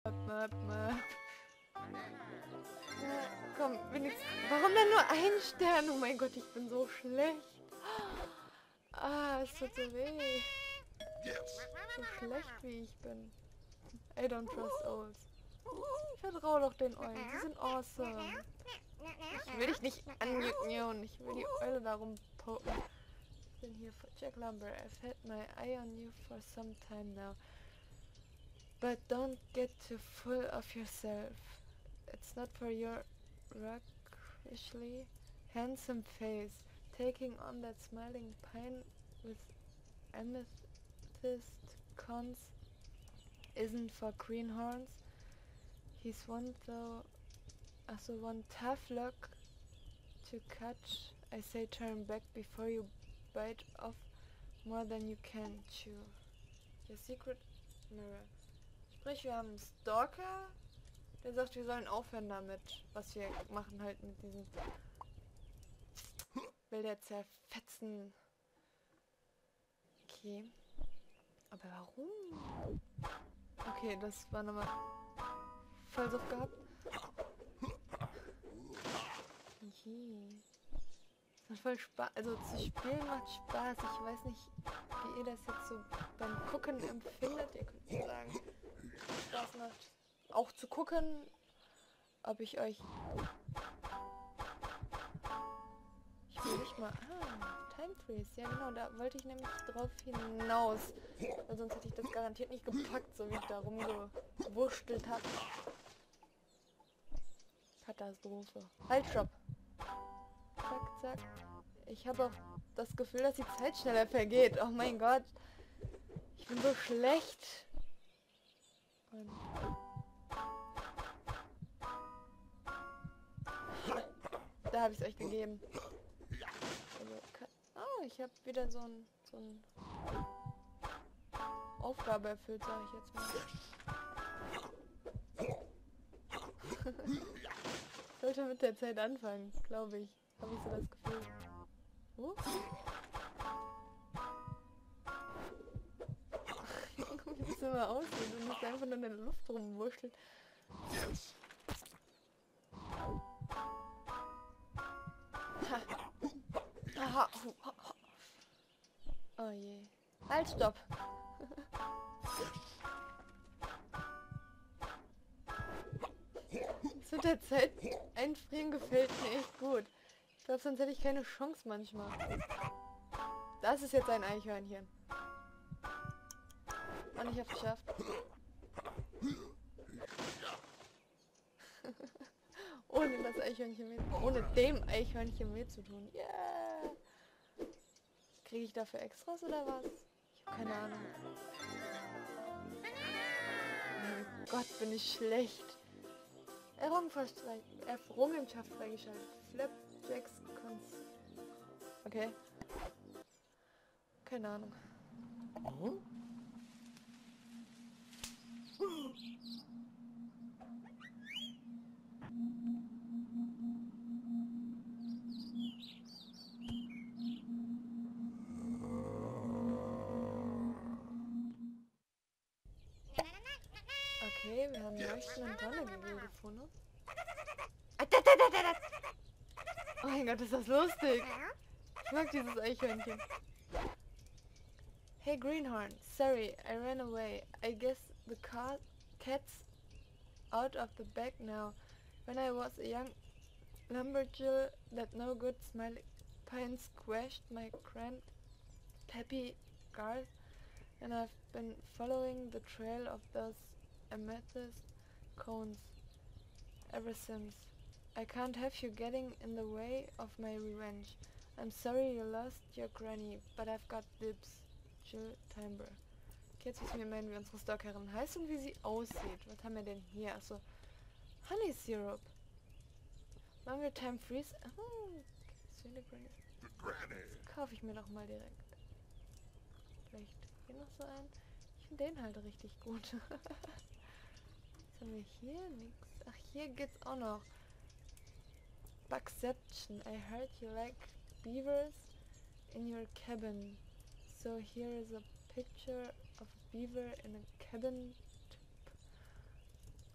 Komm, wenigstens. Warum denn nur ein Stern? Oh mein Gott, ich bin so schlecht. Ah, es tut so weh. So schlecht wie ich bin. I don't trust owls. Ich vertraue doch den Eulen. Sie sind awesome. Ich will dich nicht anjucken, ich will die Eule darum poken. Ich bin hier für Jack Lumber. I've had my eye on you for some time now. But don't get too full of yourself. It's not for your roguishly handsome face. Taking on that smiling pine with amethyst cones isn't for greenhorns. He's one though, also one tough luck to catch. I say turn back before you bite off more than you can chew. Your secret mirror. Sprich, wir haben einen Stalker, der sagt, wir sollen aufhören damit, was wir machen halt mit diesem Bilder zerfetzen. Okay. Aber warum? Okay, das war nochmal Vollsuff gehabt. Okay. Das macht voll Spaß. Also zu spielen macht Spaß. Ich weiß nicht, wie ihr das jetzt so beim Gucken empfindet. Ihr könnt mir sagen, Spaß macht auch zu gucken, ob ich euch... Ich will nicht mal... Ah, Time Freeze. Ja genau, da wollte ich nämlich drauf hinaus. Weil sonst hätte ich das garantiert nicht gepackt, so wie ich da rumgewurschtelt habe. Katastrophe. Halt, stopp. Zack, zack. Ich habe auch das Gefühl, dass die Zeit schneller vergeht. Oh mein Gott. Ich bin so schlecht. Und da habe ich es euch gegeben. Oh, ich habe wieder so ein Aufgabe erfüllt, sage ich jetzt mal. Sollte mit der Zeit anfangen, glaube ich. Habe ich so das Gefühl. Wie es immer aussieht und nicht einfach nur in der Luft rumwurschtelt. Ha. Aha. Oh je. Halt, stopp. Das mit der Zeit einfrieren gefällt mir echt gut. Ich glaube, sonst hätte ich keine Chance manchmal. Das ist jetzt ein Eichhörnchen. Und ich habe es geschafft. Ohne das Eichhörnchen weh, ohne dem Eichhörnchen weh zu tun. Yeah! Kriege ich dafür Extras oder was? Ich habe keine Ahnung. Oh mein Gott, bin ich schlecht. Errungenschaft freigeschaltet. Flapjacks Cons. Okay. Keine Ahnung. Okay, wir haben leuchtenden Donnergegel gefunden. Oh mein Gott, ist das lustig. Ich mag dieses Eichhörnchen. Hey Greenhorn, sorry, I ran away. I guess the cat's out of the bag now. When I was a young lumberjill, that no good smiling pine squashed my grand peppy garth, and I've been following the trail of those amethyst cones ever since. I can't have you getting in the way of my revenge. I'm sorry you lost your granny, but I've got dibs. Jill Timber. Okay, jetzt wissen wir immerhin, wie unsere Stalkerin heißt und wie sie aussieht. Was haben wir denn hier? Achso, Honey Syrup. Machen wir Time Freeze? Oh, das kaufe ich mir doch mal direkt. Vielleicht hier noch so einen. Ich finde den halt richtig gut. Was haben wir hier? Nix. Ach, hier geht's auch noch. Bugception. I heard you like beavers in your cabin. So here is a picture of a beaver in a cabin.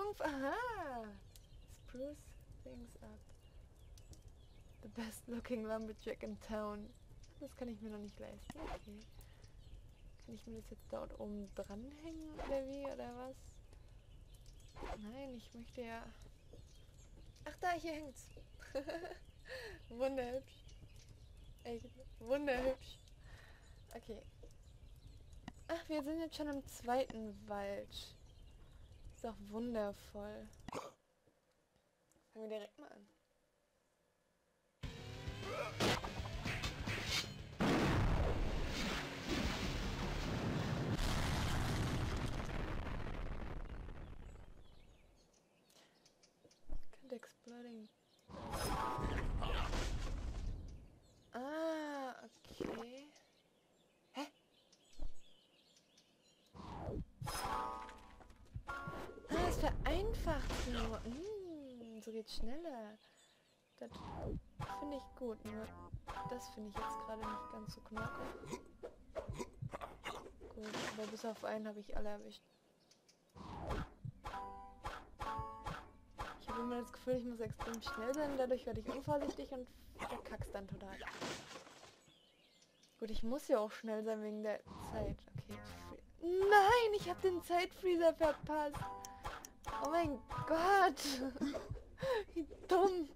Aha! Spruce things up. The best looking lumberjack in town. Das kann ich mir noch nicht leisten. Okay. Kann ich mir das jetzt dort oben dranhängen oder wie? Oder was? Nein, ich möchte ja... Ach da, hier hängt's. Wunderhübsch. Echt wunderhübsch. Okay. Ach, wir sind jetzt schon im zweiten Wald. Ist doch wundervoll. Fangen wir direkt mal an. Exploding. Ah, okay. Hä? Ah, es vereinfacht nur. So geht's schneller. Das finde ich gut, nur das finde ich jetzt gerade nicht ganz so knorke. Gut, aber bis auf einen habe ich alle erwischt. Ich habe immer das Gefühl, ich muss extrem schnell sein, dadurch werde ich unvorsichtig und verkack's dann total. Gut, ich muss ja auch schnell sein wegen der Zeit. Okay. Nein, ich habe den Zeitfreezer verpasst. Oh mein Gott. Wie dumm.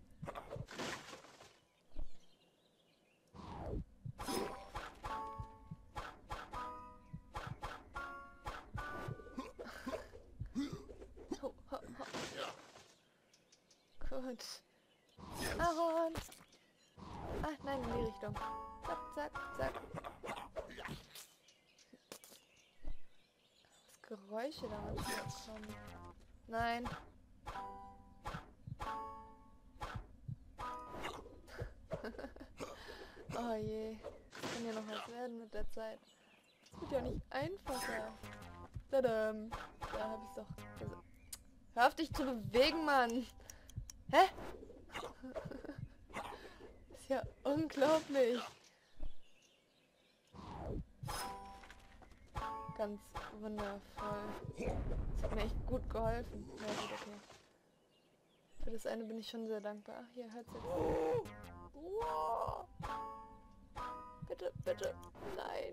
Gut. Ahorn. Ach nein, in die Richtung. Zack, zack, zack. Was Geräusche da manchmal kommen. Nein. Oh je. Das kann ja noch was werden mit der Zeit. Das wird ja nicht einfacher. Tadam. Da hab ich's doch gesagt. Hör auf dich zu bewegen, Mann. Hä? Ist ja unglaublich. Ganz wundervoll. Das hat mir echt gut geholfen. Ja gut, okay. Für das eine bin ich schon sehr dankbar. Ach, hier hört's jetzt. Wow. Bitte, bitte. Nein.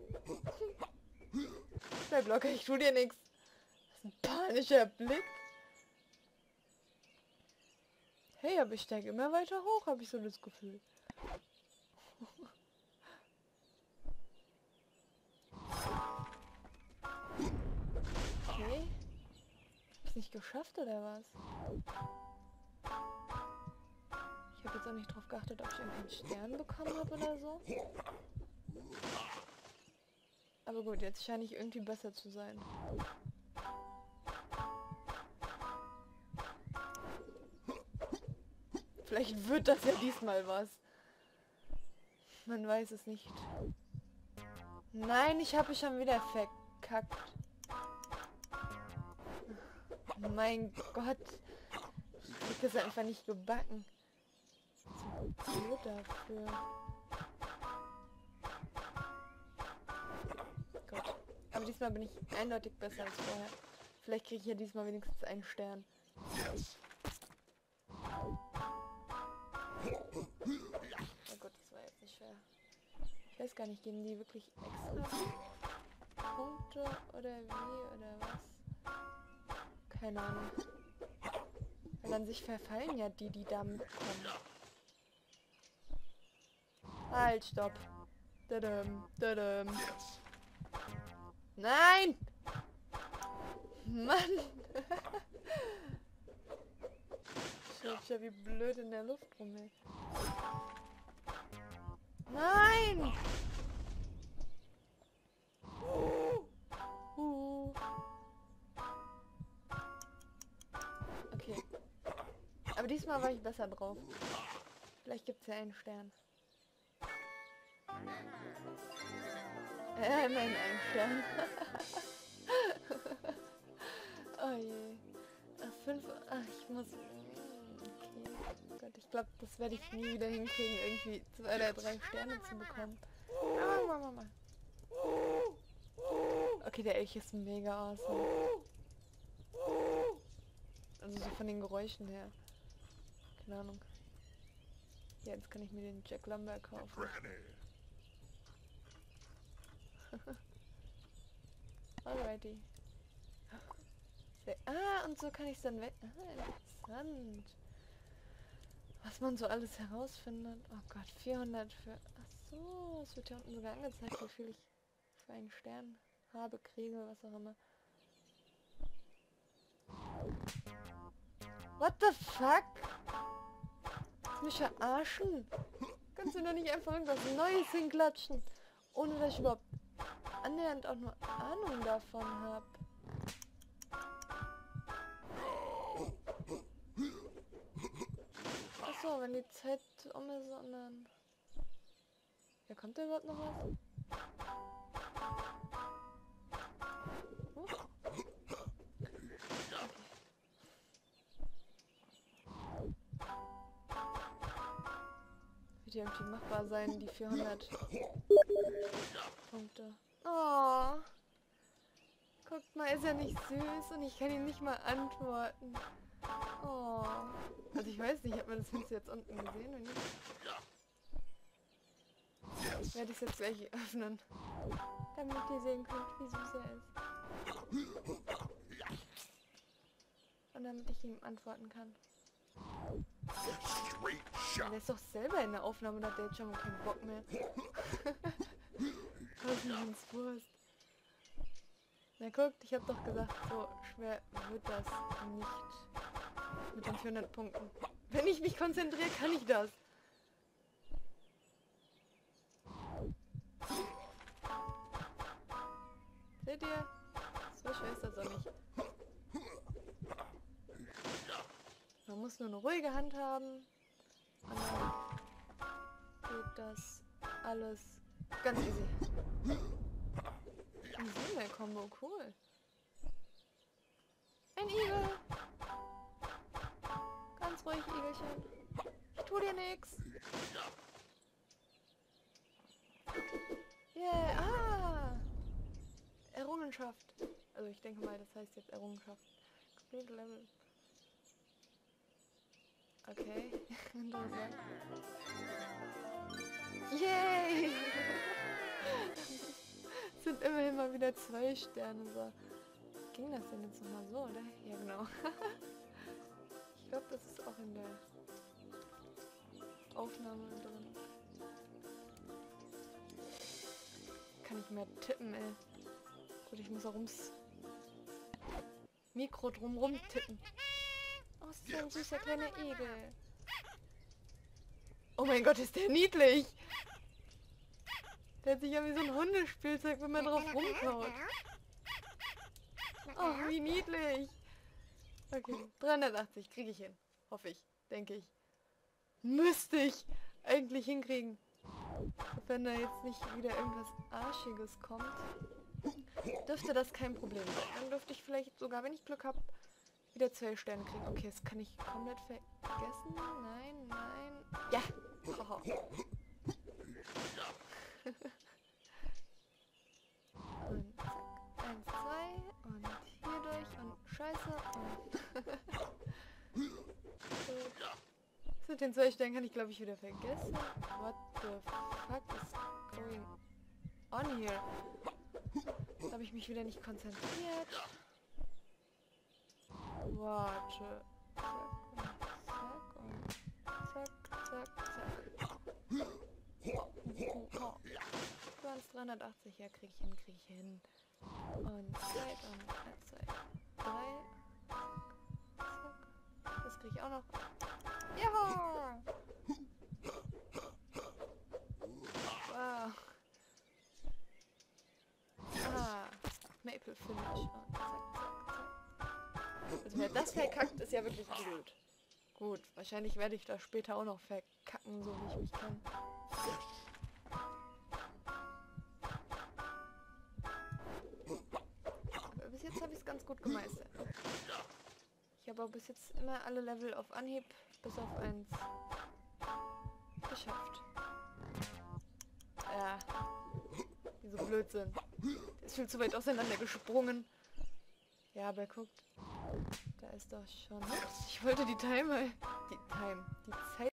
Bleib locker, ich tu dir nichts. Das ist ein panischer Blick. Hey, aber ich steige immer weiter hoch, habe ich so das Gefühl. Okay. Hab's nicht geschafft, oder was? Ich habe jetzt auch nicht drauf geachtet, ob ich irgendeinen Stern bekommen habe oder so. Aber gut, jetzt scheine ich irgendwie besser zu sein. Vielleicht wird das ja diesmal was. Man weiß es nicht. Nein, ich habe schon wieder verkackt. Mein Gott. Ich krieg das einfach nicht gebacken. Zu blöd dafür. Gott. Aber diesmal bin ich eindeutig besser als vorher. Vielleicht kriege ich ja diesmal wenigstens einen Stern. Na gut, das war jetzt nicht schwer. Ich weiß gar nicht, geben die wirklich extra Punkte oder wie oder was? Keine Ahnung. Weil an sich verfallen ja die damit kommen. Halt, stopp. Dadum, dadum. Nein! Mann! Schau, wie blöd in der Luft rum, ey. Nein! Okay. Aber diesmal war ich besser drauf. Vielleicht gibt es ja einen Stern. Nein, einen Stern. Oh je. Ach, 5. Ach, ich muss... Okay. Gott, ich glaube, das werde ich nie wieder hinkriegen, irgendwie 2 oder 3 Sterne zu bekommen. Mama. Okay, der Elch ist mega awesome. Also von den Geräuschen her. Keine Ahnung. Ja, jetzt kann ich mir den Jack Lumber kaufen. Alrighty. Und so kann ich es dann weg... interessant. Was man so alles herausfindet. Oh Gott, 400 für... Ach so, es wird ja unten sogar angezeigt, wie viel ich für einen Stern habe, kriege, was auch immer. What the fuck? Willst du mich verarschen? Kannst du doch nicht einfach irgendwas Neues hinklatschen, ohne dass ich überhaupt annähernd auch nur Ahnung davon habe. Achso, wenn die Zeit um ist und dann... Ja, kommt da überhaupt noch was? Wird ja irgendwie machbar sein, die 400 Punkte. Oh. Guckt mal, ist er nicht süß und ich kann ihm nicht mal antworten. Oh. Also ich weiß nicht, hat man das Fenster jetzt unten gesehen oder nicht? Werde ich es jetzt gleich öffnen. Damit ihr sehen könnt, wie süß er ist. Und damit ich ihm antworten kann. Der ist doch selber in der Aufnahme, da hat der jetzt schon mal keinen Bock mehr. Das ist mir ganz Wurst. Na guckt, ich hab doch gesagt, so schwer wird das nicht mit den 400 Punkten. Wenn ich mich konzentriere, kann ich das. Seht ihr? So schwer ist das auch nicht. Man muss nur eine ruhige Hand haben. Und dann geht das alles ganz easy. Ein Siebenmal-Kombo, cool. Ein Igel. Ganz ruhig, Igelchen. Ich tu dir nix. Yeah, Errungenschaft. Also ich denke mal, das heißt jetzt Errungenschaft. Complete Level. Okay. Interessant. Yay! Es sind immerhin mal wieder 2 Sterne. So. Ging das denn jetzt nochmal so, oder? Ja, genau. Ich glaube, das ist auch in der Aufnahme drin. Kann ich mehr tippen, ey. Gut, ich muss auch ums Mikro drumrum tippen. Oh, ist so ein süßer kleiner Igel. Oh mein Gott, ist der niedlich! Der hat sich ja wie so ein Hundespielzeug, wenn man drauf rumkaut. Oh, wie niedlich! Okay, 380 kriege ich hin. Hoffe ich, denke ich. Müsste ich eigentlich hinkriegen. Wenn da jetzt nicht wieder irgendwas Arschiges kommt, dürfte das kein Problem sein. Dann dürfte ich vielleicht sogar, wenn ich Glück habe, wieder 2 Sterne kriegen. Okay, das kann ich komplett vergessen. Nein, nein. Ja! Oh. Und zack. 1, 2 und hier durch und scheiße. Und das mit den 2 Sternen kann ich glaube ich wieder vergessen. What the fuck is going on here? Da habe ich mich wieder nicht konzentriert. Warte. Zack, zack, zack. 380, ja, krieg ich hin. Und 2 und 1, 2, 3. Zack. Das krieg ich auch noch. Ja! Wow. Maple Finish. Und zack, zack, zack. Also wer das verkackt, ist ja wirklich blöd. Gut, wahrscheinlich werde ich das später auch noch verkacken, so wie ich mich kann. Aber bis jetzt habe ich es ganz gut gemeistert. Ich habe auch bis jetzt immer alle Level auf Anhieb, bis auf 1 geschafft. Ja, diese Blödsinn. Der ist viel zu weit auseinander gesprungen. Ja, aber guckt. Da ist doch schon... Ich wollte die Zeit